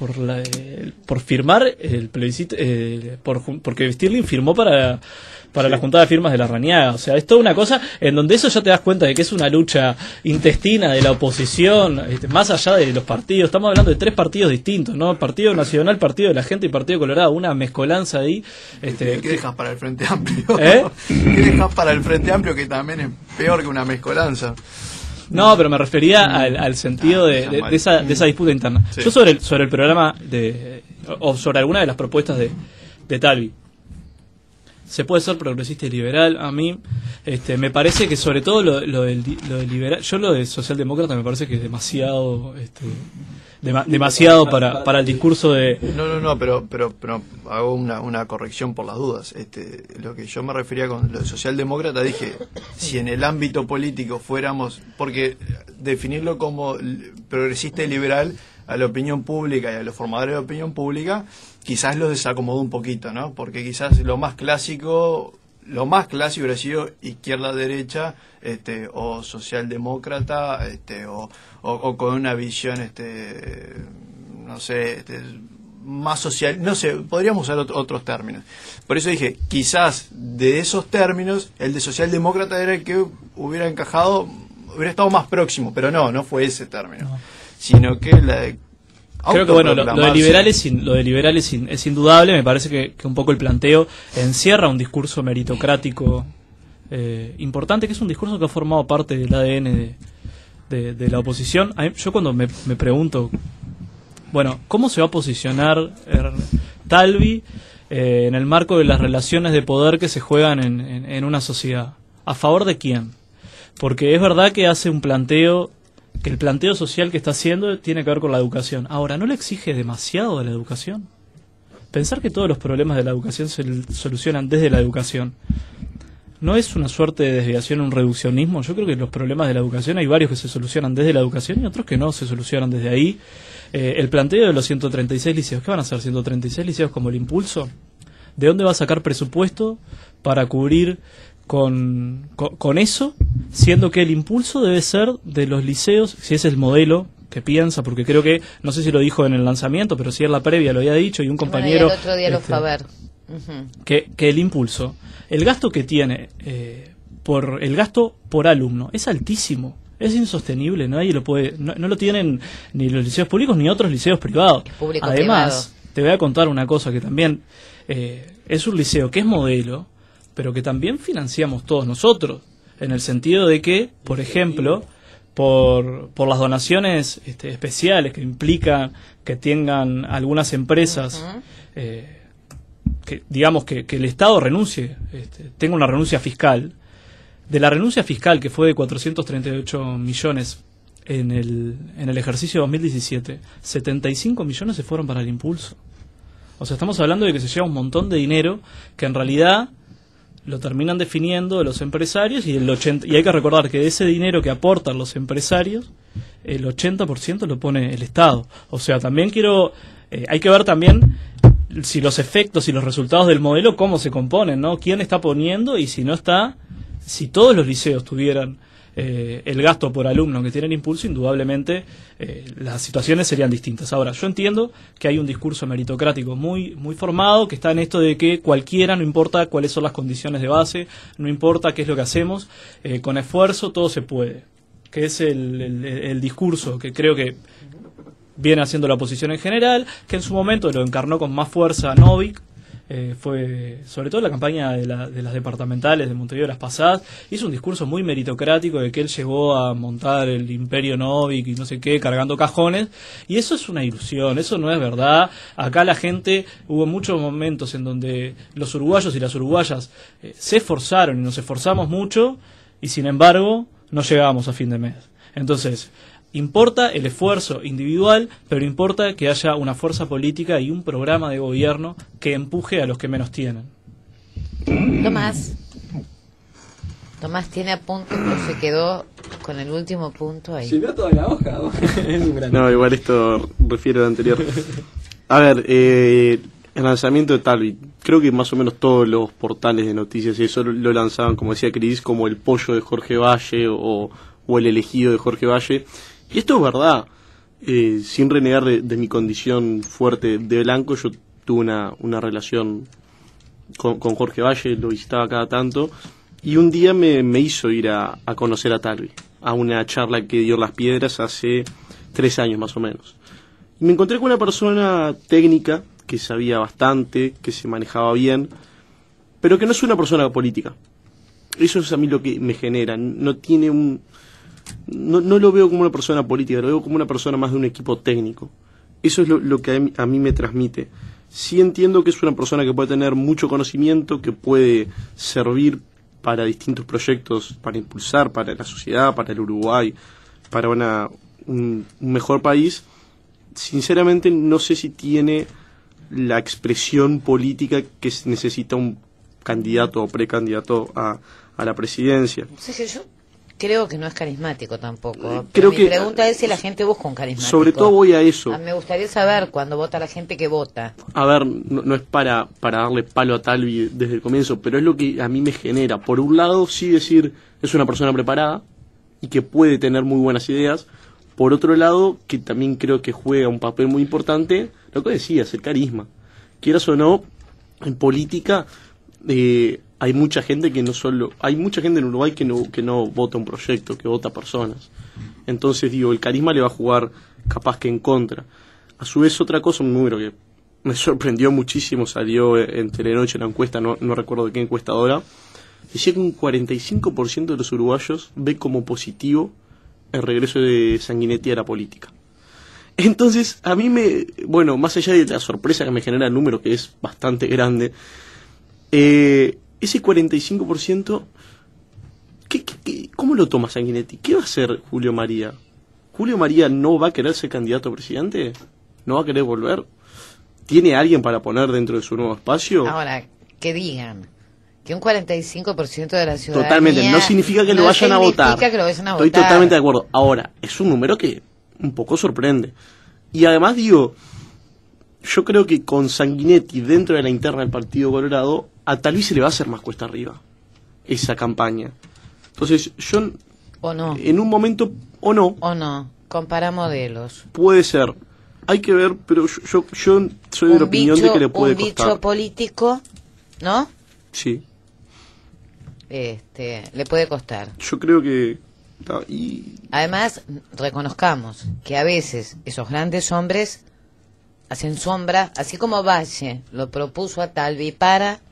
por firmar el plebiscito, porque Stirling firmó para la juntada de firmas de Larrañaga. O sea, es toda una cosa en donde eso ya te das cuenta de que es una lucha intestina de la oposición, más allá de los partidos. Estamos hablando de 3 partidos distintos, ¿no? Partido Nacional, Partido de la Gente y Partido Colorado, una mezcolanza ahí. ¿Qué dejas para el Frente Amplio? ¿Qué dejas para el Frente Amplio, que también es peor que una mezcolanza? No, pero me refería al sentido de esa disputa interna. Sí. Yo sobre el programa o sobre alguna de las propuestas de Talvi. Se puede ser progresista y liberal. A mí me parece que sobre todo lo del liberal, yo lo de socialdemócrata me parece que es demasiado demasiado para el discurso de... No, pero hago una corrección por las dudas. Lo que yo me refería con lo de socialdemócrata, dije, si en el ámbito político fuéramos, porque definirlo como progresista y liberal a la opinión pública y a los formadores de opinión pública, quizás los desacomodó un poquito, ¿no? Porque quizás lo más clásico hubiera sido izquierda-derecha, o socialdemócrata, o con una visión, no sé, más social, no sé, podríamos usar otros términos. Por eso dije, quizás de esos términos, el de socialdemócrata era el que hubiera encajado, hubiera estado más próximo, pero no fue ese término, sino que la de... Creo que bueno, lo de liberales es indudable. Me parece que un poco el planteo encierra un discurso meritocrático importante, que es un discurso que ha formado parte del ADN de la oposición. Yo cuando me pregunto, bueno, ¿cómo se va a posicionar Talvi en el marco de las relaciones de poder que se juegan en una sociedad? ¿A favor de quién? Porque es verdad que hace un planteo, que el planteo social que está haciendo tiene que ver con la educación. Ahora, ¿no le exige demasiado a la educación? Pensar que todos los problemas de la educación se solucionan desde la educación, ¿no es una suerte de desviación, un reduccionismo? Yo creo que los problemas de la educación hay varios que se solucionan desde la educación y otros que no se solucionan desde ahí. El planteo de los 136 liceos, ¿qué van a hacer? ¿136 liceos como el impulso? ¿De dónde va a sacar presupuesto para cubrir con eso, siendo que el impulso debe ser de los liceos, si ese es el modelo que piensa, porque creo que, no sé si lo dijo en el lanzamiento, pero sí en la previa lo había dicho, y un compañero... Bueno, y el otro día lo fue a ver. Que el impulso, el gasto que tiene, el gasto por alumno, es altísimo, es insostenible, nadie lo puede, no lo tienen ni los liceos públicos ni otros liceos privados. Además, te voy a contar una cosa que también es un liceo que es modelo, pero que también financiamos todos nosotros, en el sentido de que, por ejemplo, por las donaciones especiales que implican que tengan algunas empresas, que digamos que el Estado renuncie, tenga una renuncia fiscal. De la renuncia fiscal, que fue de 438 millones en el ejercicio 2017, 75 millones se fueron para el impulso. O sea, estamos hablando de que se lleva un montón de dinero que en realidad lo terminan definiendo los empresarios, y hay que recordar que de ese dinero que aportan los empresarios, el 80% lo pone el Estado. O sea, también hay que ver también si los efectos y los resultados del modelo, cómo se componen, ¿no? Quién está poniendo, y si no está, si todos los liceos tuvieran el gasto por alumno que tienen impulso, indudablemente las situaciones serían distintas. Ahora, yo entiendo que hay un discurso meritocrático muy formado, que está en esto de que cualquiera, no importa cuáles son las condiciones de base, no importa qué es lo que hacemos, con esfuerzo todo se puede, que es el discurso que creo que viene haciendo la oposición en general, que en su momento lo encarnó con más fuerza Novik. Fue sobre todo la campaña de las departamentales de Montevideo, las pasadas, hizo un discurso muy meritocrático de que él llegó a montar el imperio Novik y no sé qué, cargando cajones, y eso es una ilusión, eso no es verdad. Acá la gente, hubo muchos momentos en donde los uruguayos y las uruguayas se esforzaron y nos esforzamos mucho, y sin embargo no llegábamos a fin de mes. Entonces, importa el esfuerzo individual, pero importa que haya una fuerza política y un programa de gobierno que empuje a los que menos tienen. Tomás tiene apuntes, pero se quedó con el último punto ahí. Llevó toda la hoja. No, igual esto refiere al anterior. A ver, el lanzamiento de Talvi, creo que más o menos todos los portales de noticias y eso lo lanzaban, como decía Cris, como el pollo de Jorge Valle o el elegido de Jorge Valle. Y esto es verdad. sin renegar de mi condición fuerte de blanco, yo tuve una relación con Jorge Valle, lo visitaba cada tanto, y un día me hizo ir a conocer a Talvi, a una charla que dio Las Piedras hace 3 años más o menos. Y me encontré con una persona técnica, que sabía bastante, que se manejaba bien, pero que no es una persona política. Eso es a mí lo que me genera. No tiene no lo veo como una persona política, lo veo como una persona más de un equipo técnico. Eso es lo que a mí me transmite. Sí entiendo que es una persona que puede tener mucho conocimiento, que puede servir para distintos proyectos, para impulsar, para la sociedad, para el Uruguay, para un mejor país. Sinceramente no sé si tiene la expresión política que necesita un candidato o precandidato a la presidencia. Sí, que yo creo que no es carismático tampoco. Creo mi que pregunta es si la gente busca un carismático. sobre todo voy a eso. Me gustaría saber cuando vota la gente que vota. A ver, no es para darle palo a Talvi desde el comienzo, pero es lo que a mí me genera. Por un lado, sí decir, es una persona preparada y que puede tener muy buenas ideas. Por otro lado, que también creo que juega un papel muy importante, lo que decías, el carisma. Quieras o no, en política hay mucha gente hay mucha gente en Uruguay que no vota un proyecto, que vota personas. Entonces digo, el carisma le va a jugar capaz que en contra. A su vez, otra cosa, un número que me sorprendió muchísimo, salió en Telenoche la encuesta, no recuerdo de qué encuestadora, decía que un 45% de los uruguayos ve como positivo el regreso de Sanguinetti a la política. Entonces, a mí más allá de la sorpresa que me genera el número, que es bastante grande, ese 45%, ¿cómo lo toma Sanguinetti? ¿Qué va a hacer Julio María? ¿Julio María no va a querer ser candidato a presidente? ¿No va a querer volver? ¿Tiene alguien para poner dentro de su nuevo espacio? Ahora, que digan que un 45% de la ciudadanía... Totalmente, no significa que lo vayan a votar. Estoy totalmente de acuerdo. Ahora, es un número que un poco sorprende. Y además digo, yo creo que con Sanguinetti dentro de la interna del Partido Colorado, a Talvi se le va a hacer más cuesta arriba esa campaña. Entonces, yo... ¿O no? En un momento, o no. ¿O no? Compara modelos. Puede ser. Hay que ver, pero yo soy de la opinión de que le puede costar. Un bicho político, ¿no? Sí. Le puede costar. Yo creo que... Además, reconozcamos que a veces esos grandes hombres hacen sombra, así como Valle lo propuso a Talvi para...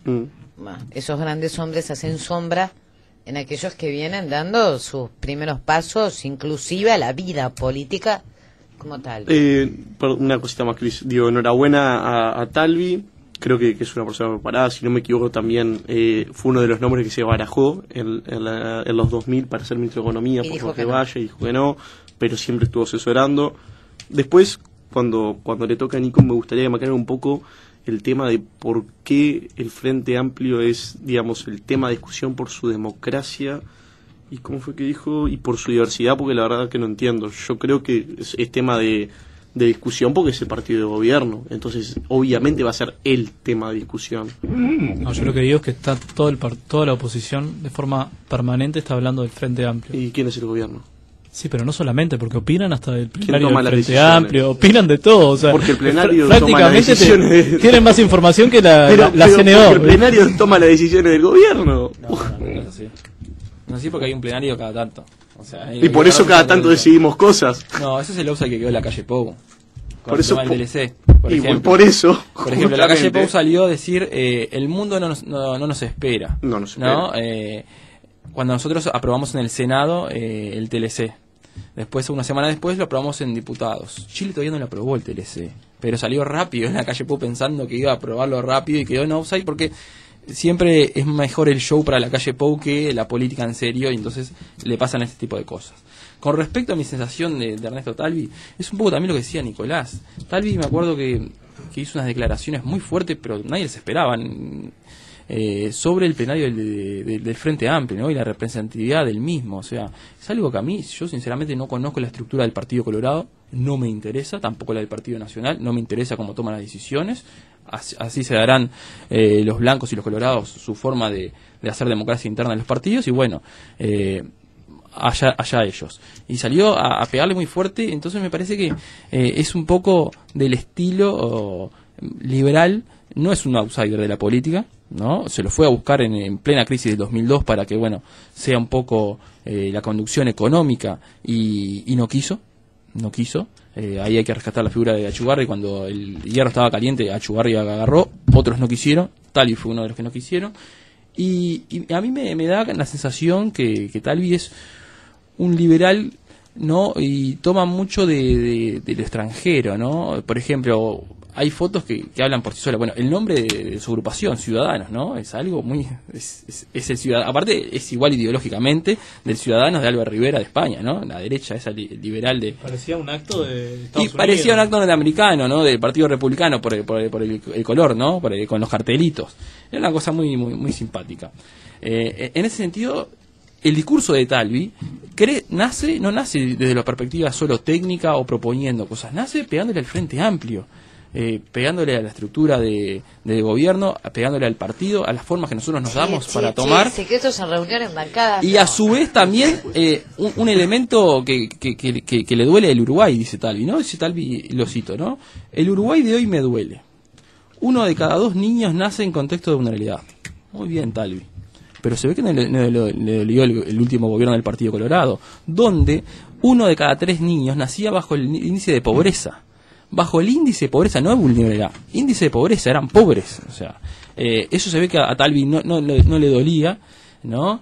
esos grandes hombres hacen sombra en aquellos que vienen dando sus primeros pasos, inclusive a la vida política como Talvi. Una cosita más, Cris. Digo, enhorabuena a Talvi. Creo que es una persona preparada. Si no me equivoco, también fue uno de los nombres que se barajó en los 2000 para ser ministro de Economía por Jorge Valle, y dijo que no, pero siempre estuvo asesorando. Después, cuando le toca a Nico, me gustaría que me aclare un poco el tema de por qué el Frente Amplio es, digamos, el tema de discusión por su democracia, y cómo fue que dijo, y por su diversidad, porque la verdad que no entiendo. Yo creo que es tema de discusión porque es el partido de gobierno, entonces obviamente va a ser el tema de discusión. No, yo lo que digo es que está toda la oposición de forma permanente está hablando del Frente Amplio. ¿Y quién es el gobierno? Sí, pero no solamente, porque opinan hasta del plenario toma del las Frente decisiones? Amplio, opinan de todo, o sea, Porque el plenario toma las prácticamente decisiones. tienen más información que la Pero CNO. porque el plenario toma las decisiones del gobierno. No es así. No es así porque hay un plenario cada tanto. O sea, Y por eso cada tanto decidimos cosas. No, ese es el offside que quedó en la calle Pou. Por eso el DLC, por ejemplo, por ejemplo, la calle Pou salió a decir el mundo no nos espera. No nos espera. Cuando nosotros aprobamos en el Senado el TLC. Después, una semana después, lo aprobamos en diputados. Chile todavía no lo aprobó el TLC, pero salió rápido en la calle Pou pensando que iba a aprobarlo rápido y quedó en offside porque siempre es mejor el show para la calle Pou que la política en serio, y entonces le pasan este tipo de cosas. Con respecto a mi sensación de Ernesto Talvi, es un poco también lo que decía Nicolás. Talvi, me acuerdo que hizo unas declaraciones muy fuertes, pero nadie les esperaba, sobre el plenario del Frente Amplio, ¿no? Y la representatividad del mismo. O sea, es algo que a mí, yo sinceramente no conozco la estructura del Partido Colorado, no me interesa, tampoco la del Partido Nacional, no me interesa cómo toman las decisiones. Así se darán los blancos y los colorados su forma de hacer democracia interna en los partidos, y bueno, allá ellos. Y salió a pegarle muy fuerte, entonces me parece que es un poco del estilo liberal, no es un outsider de la política, ¿no? Se lo fue a buscar en plena crisis del 2002 para que, bueno, sea un poco la conducción económica y no quiso. Ahí hay que rescatar la figura de Achugarri. Cuando el hierro estaba caliente, Achugarri agarró, otros no quisieron, Talvi fue uno de los que no quisieron. Y a mí me da la sensación que Talvi es un liberal, ¿no? Y toma mucho del extranjero, ¿no? Por ejemplo, hay fotos que hablan por sí solas. Bueno, el nombre de su agrupación, Ciudadanos, ¿no? Es algo muy... Es el ciudadano. Aparte, es igual ideológicamente del Ciudadanos de Álvaro Rivera de España, ¿no? La derecha, esa liberal de... Parecía un acto de Estados Y Unidos. parecía un acto norteamericano, ¿no? Del Partido Republicano por el color, ¿no? Con los cartelitos. Era una cosa muy simpática. En ese sentido, el discurso de Talvi no nace desde la perspectiva solo técnica o proponiendo cosas, nace pegándole al Frente Amplio. Pegándole a la estructura de gobierno, pegándole al partido, a las formas que nosotros nos damos para tomar. Secretos en reuniones bancadas. Y a su vez también un elemento que le duele al Uruguay, dice Talvi, ¿no? Dice Talvi, lo cito, ¿no? El Uruguay de hoy me duele. 1 de cada 2 niños nace en contexto de vulnerabilidad. Muy bien, Talvi. Pero se ve que no le dolió el último gobierno del Partido Colorado, donde 1 de cada 3 niños nacía bajo el índice de pobreza. Bajo el índice de pobreza, no es vulnerabilidad, índice de pobreza, eran pobres, o sea, eso se ve que a Talvi no le dolía, ¿no?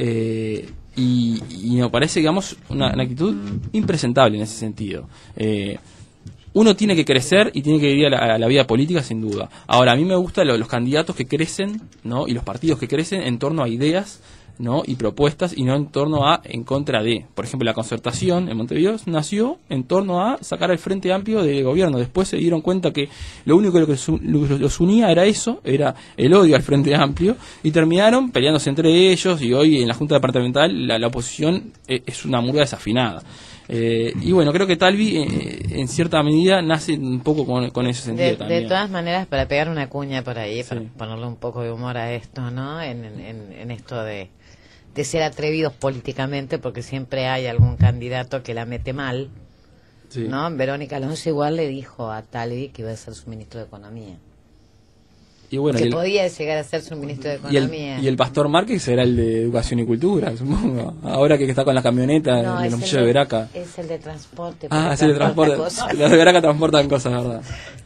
Y me parece, digamos, una actitud impresentable en ese sentido. Uno tiene que crecer y tiene que ir a la vida política, sin duda. Ahora, a mí me gustan los candidatos que crecen, ¿no? Y los partidos que crecen en torno a ideas, ¿no? Y propuestas, y no en torno a en contra de. Por ejemplo, la Concertación en Montevideo nació en torno a sacar al Frente Amplio del gobierno. Después se dieron cuenta que lo único que los unía era eso, era el odio al Frente Amplio, y terminaron peleándose entre ellos, y hoy en la Junta Departamental la oposición es una murga desafinada. Y bueno, creo que Talvi en cierta medida nace un poco con ese sentido también. De todas maneras, para pegar una cuña por ahí, Sí. para ponerle un poco de humor a esto, ¿no? En esto de ser atrevidos políticamente, porque siempre hay algún candidato que la mete mal, Sí. ¿no? Verónica Alonso igual le dijo a Talvi que iba a ser su ministro de Economía. Y bueno, Que y el- podía llegar a ser su ministro de y Economía. el Pastor Márquez será el de Educación y Cultura, supongo. Ahora que está con la camioneta No, de es los el muchachos de Veraca. Es el de transporte. Ah, porque es el de transporte. transporta cosas. Los de Veraca transportan cosas, ¿verdad?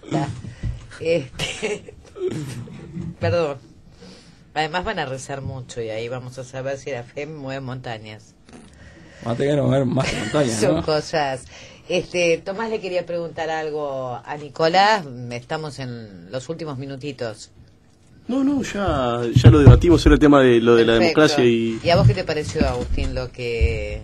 Perdón. Además van a rezar mucho y ahí vamos a saber si la fe mueve montañas. Va a tener que mover más que montañas, Son ¿no? cosas. Tomás le quería preguntar algo a Nicolás. Estamos en los últimos minutitos. No, ya lo debatimos, era el tema de lo de la Perfecto. democracia y... ¿Y a vos qué te pareció, Agustín, lo que...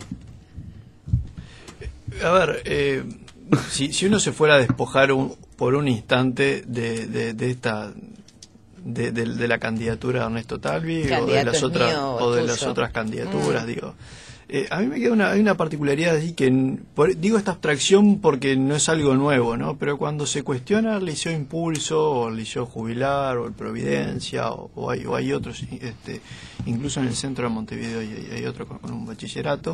A ver, si uno se fuera a despojar por un instante de esta de la candidatura de Ernesto Talvi Candidato es mío o o de tuyo. las otras candidaturas, digo, a mí me queda hay una particularidad así que digo esta abstracción porque no es algo nuevo, ¿no? Pero cuando se cuestiona el Liceo Impulso o el Liceo Jubilar o el Providencia o hay otros, incluso en el centro de Montevideo hay otro con un bachillerato,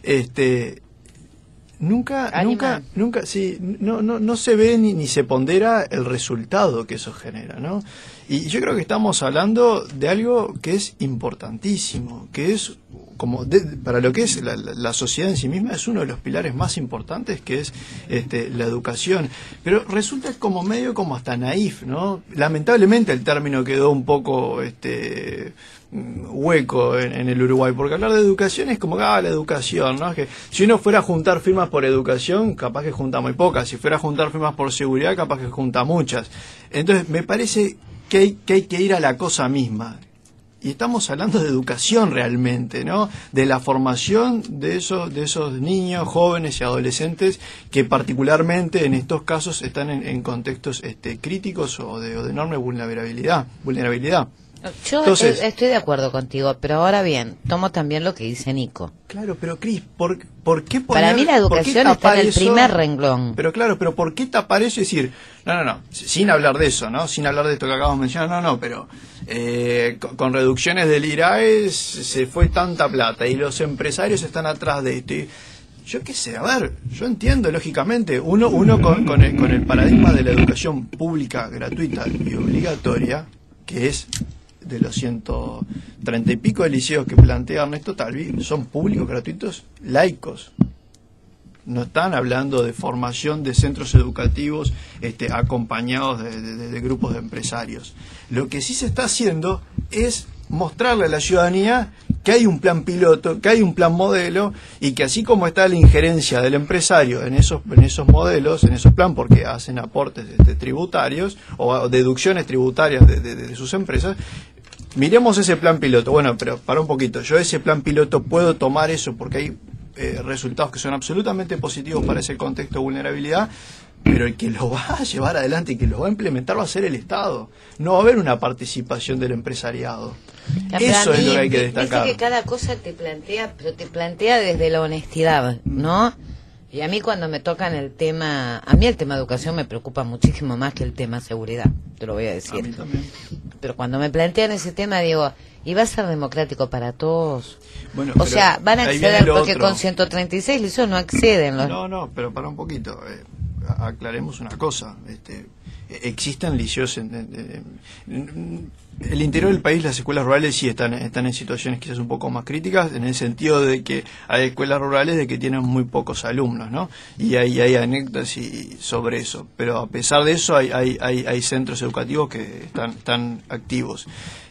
Nunca, sí, no se ve ni se pondera el resultado que eso genera, ¿no? Y yo creo que estamos hablando de algo que es importantísimo, que es para lo que es la sociedad en sí misma, es uno de los pilares más importantes, que es la educación. Pero resulta como medio como hasta naif, ¿no? Lamentablemente el término quedó un poco hueco en el Uruguay, porque hablar de educación es como la educación, ¿no? Que si uno fuera a juntar firmas por educación, capaz que junta muy pocas; si fuera a juntar firmas por seguridad, capaz que junta muchas. Entonces me parece que hay que ir a la cosa misma. Y estamos hablando de educación realmente, ¿no? De la formación de esos niños, jóvenes y adolescentes que particularmente en estos casos están en contextos críticos o de enorme vulnerabilidad. Yo Entonces, estoy de acuerdo contigo, pero ahora bien, tomo también lo que dice Nico. claro, pero Cris, ¿por qué poner, Para mí la por qué educación está tapar en el eso? primer renglón. Pero claro, pero ¿por qué tapar eso y decir, no, sin hablar de eso, ¿no? Sin hablar de esto que acabamos de mencionar, no, pero con reducciones del IRAE se fue tanta plata y los empresarios están atrás de esto. Y yo qué sé, a ver, yo entiendo, lógicamente, uno con el paradigma de la educación pública, gratuita y obligatoria, que es de los 130 y pico de liceos que plantea Ernesto Talvi, son públicos, gratuitos, laicos. No están hablando de formación de centros educativos acompañados de grupos de empresarios. Lo que sí se está haciendo es mostrarle a la ciudadanía que hay un plan piloto, que hay un plan modelo, y que así como está la injerencia del empresario en esos modelos, en esos planes, porque hacen aportes tributarios o deducciones tributarias de sus empresas, miremos ese plan piloto. Bueno, pero para un poquito, yo ese plan piloto puedo tomar eso porque hay resultados que son absolutamente positivos para ese contexto de vulnerabilidad, pero el que lo va a llevar adelante y que lo va a implementar va a ser el Estado. No va a haber una participación del empresariariado. Eso es lo que hay que destacar. Viste que cada cosa te plantea, pero te plantea desde la honestidad, ¿no? Y a mí cuando me tocan el tema, a mí el tema educación me preocupa muchísimo más que el tema seguridad, te lo voy a decir. A mí también. Pero cuando me plantean ese tema digo, ¿y va a ser democrático para todos? Bueno, O sea, van a ahí viene acceder lo porque otro. con 136 liceos no acceden los... No, pero para un poquito. Aclaremos una cosa. Existen liceos en el interior del país. Las escuelas rurales sí están en situaciones quizás un poco más críticas, en el sentido de que hay escuelas rurales de que tienen muy pocos alumnos, ¿no? Y hay anécdotas sobre eso. Pero a pesar de eso hay centros educativos que están activos.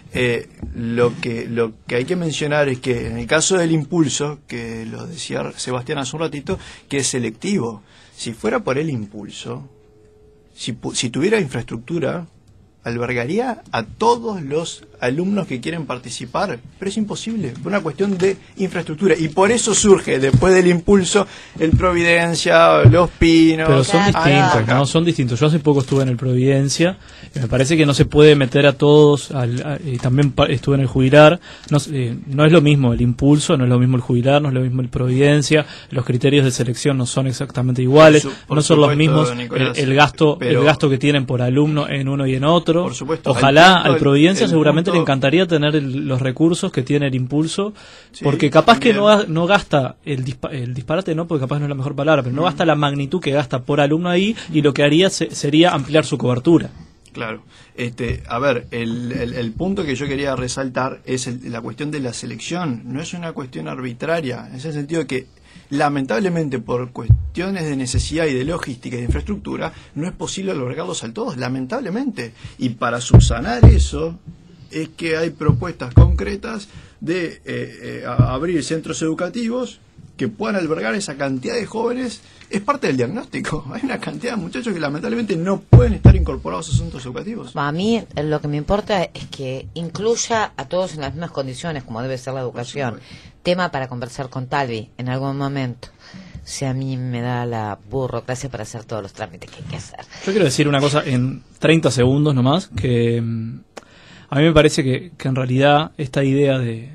Lo que hay que mencionar es que en el caso del impulso, que lo decía Sebastián hace un ratito, que es selectivo. Si fuera por el impulso, si tuviera infraestructura, albergaría a todos los alumnos que quieren participar, pero es imposible, por una cuestión de infraestructura, y por eso surge después del impulso el Providencia, Los Pinos. Pero son distintos, ¿no? Son distintos. Yo hace poco estuve en el Providencia y me parece que no se puede meter a todos, y también estuve en el Jubilar, no es lo mismo el impulso, no es lo mismo el Jubilar, no es lo mismo el Providencia, los criterios de selección no son exactamente iguales, Por no son los supuesto, mismos, Nicolás, el gasto que tienen por alumno en uno y en otro. Por supuesto. Ojalá El punto, al Providencia el seguramente punto- le encantaría tener los recursos que tiene el impulso, Sí, porque capaz que también. no gasta el disparate, no, porque capaz no es la mejor palabra, pero no gasta la magnitud que gasta por alumno ahí, y lo que haría sería ampliar su cobertura. Claro. A ver, el punto que yo quería resaltar es la cuestión de la selección. No es una cuestión arbitraria, en ese sentido que lamentablemente por cuestiones de necesidad y de logística y de infraestructura no es posible albergarlos a todos, lamentablemente. Y para subsanar eso es que hay propuestas concretas de abrir centros educativos que puedan albergar esa cantidad de jóvenes. Es parte del diagnóstico. Hay una cantidad de muchachos que lamentablemente no pueden estar incorporados a centros educativos. A mí lo que me importa es que incluya a todos en las mismas condiciones, como debe ser la educación. Tema para conversar con Talvi en algún momento. Si a mí me da la burocracia para hacer todos los trámites que hay que hacer. Yo quiero decir una cosa en 30 segundos nomás, que a mí me parece que en realidad esta idea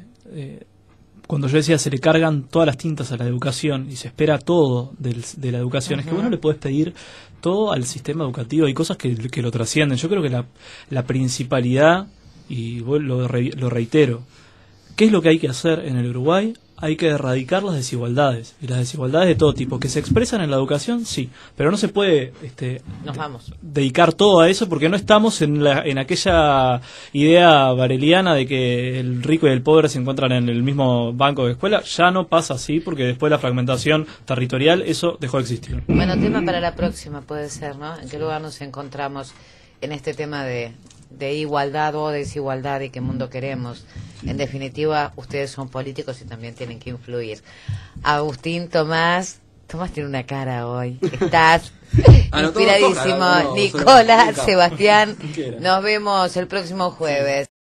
cuando yo decía se le cargan todas las tintas a la educación y se espera todo de la educación, es que vos no le podés pedir todo al sistema educativo. Hay cosas que lo trascienden. Yo creo que la principalidad, y lo reitero, ¿qué es lo que hay que hacer en el Uruguay? Hay que erradicar las desigualdades, y las desigualdades de todo tipo, que se expresan en la educación, sí, pero no se puede Nos vamos. dedicar todo a eso, porque no estamos en aquella idea bareliana de que el rico y el pobre se encuentran en el mismo banco de escuela. Ya no pasa así, porque después de la fragmentación territorial eso dejó de existir. Bueno, tema para la próxima puede ser, ¿no? ¿En qué lugar nos encontramos en este tema de igualdad o desigualdad y qué mundo queremos? En definitiva, ustedes son políticos y también tienen que influir. Agustín, Tomás tiene una cara hoy. Estás inspiradísimo. toca, Nicolás, nunca. Sebastián, nos vemos el próximo jueves.